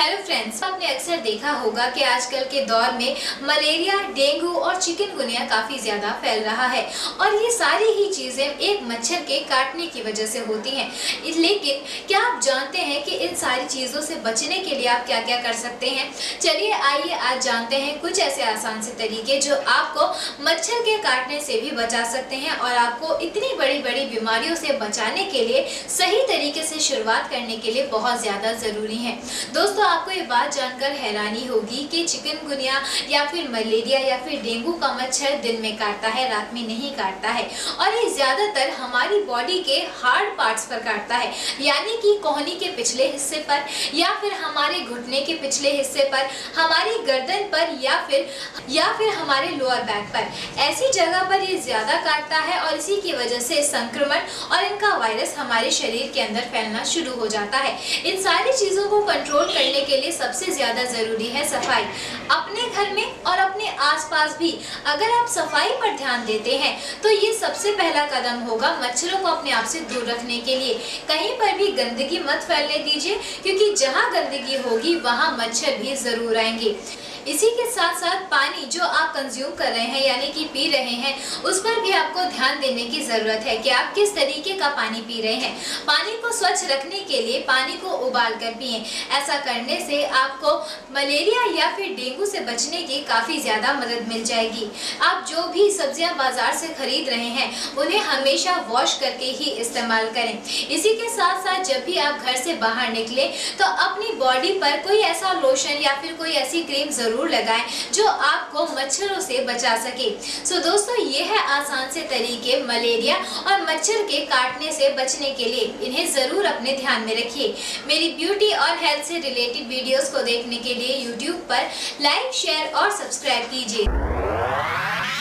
Hello friends, आपने अक्सर देखा होगा कि आजकल के दौर में मलेरिया, डेंगू और चिकनगुनिया काफी ज्यादा फैल रहा है और ये सारी ही चीजें एक मच्छर के काटने की वजह से होती हैं। लेकिन क्या आप जानते हैं कि इन सारी चीजों से बचने के लिए आप क्या क्या कर सकते हैं? चलिए आइए आज जानते हैं कुछ ऐसे आसान से तरीके जो आपको मच्छर के काटने से भी बचा सकते हैं और आपको इतनी बड़ी बड़ी बीमारियों से बचाने के लिए सही तरीके से शुरुआत करने के लिए बहुत ज्यादा जरूरी है। दोस्तों, आपको ये बात जानकर हैरानी होगी कि चिकनगुनिया या फिर मलेरिया या फिर डेंगू का मच्छर दिन में काटता है, रात में नहीं काटता है और ये ज्यादातर हमारी बॉडी के हार्ड पार्ट्स पर काटता है, यानी कि कोहनी के पिछले हिस्से पर या फिर हमारे घुटने के पिछले हिस्से पर, हमारी गर्दन पर या फिर हमारे लोअर बैक पर। ऐसी जगह पर ये ज्यादा काटता है और इसी की वजह से संक्रमण और इनका वायरस हमारे शरीर के अंदर फैलना शुरू हो जाता है। इन सारी चीजों को कंट्रोल करने के लिए सबसे ज्यादा जरूरी है सफाई। अपने घर में और अपने आसपास भी अगर आप सफाई पर ध्यान देते हैं तो ये सबसे पहला कदम होगा मच्छरों को अपने आप से दूर रखने के लिए। कहीं पर भी गंदगी मत फैलने दीजिए, क्योंकि जहां गंदगी होगी वहां मच्छर भी जरूर आएंगे। इसी के साथ साथ पानी जो आप कंज्यूम कर रहे हैं यानी कि पी रहे हैं, उस पर भी आपको ध्यान देने की जरूरत है कि आप किस तरीके का पानी पी रहे हैं। पानी को स्वच्छ रखने के लिए पानी को उबाल कर पिएं। ऐसा करने से आपको मलेरिया या फिर डेंगू से बचने की काफी ज्यादा मदद मिल जाएगी। आप जो भी सब्जियां बाजार से खरीद रहे हैं उन्हें हमेशा वॉश करके ही इस्तेमाल करें। इसी के साथ साथ जब भी आप घर से बाहर निकले तो अपनी बॉडी पर कोई ऐसा लोशन या फिर कोई ऐसी क्रीम जरूर लगाएं जो आपको मच्छरों से बचा सके। सो दोस्तों, ये है आसान से तरीके मलेरिया और मच्छर के काटने से बचने के लिए। इन्हें जरूर अपने ध्यान में रखिए। मेरी ब्यूटी और हेल्थ से रिलेटेड वीडियोस को देखने के लिए YouTube पर लाइक, शेयर और सब्सक्राइब कीजिए।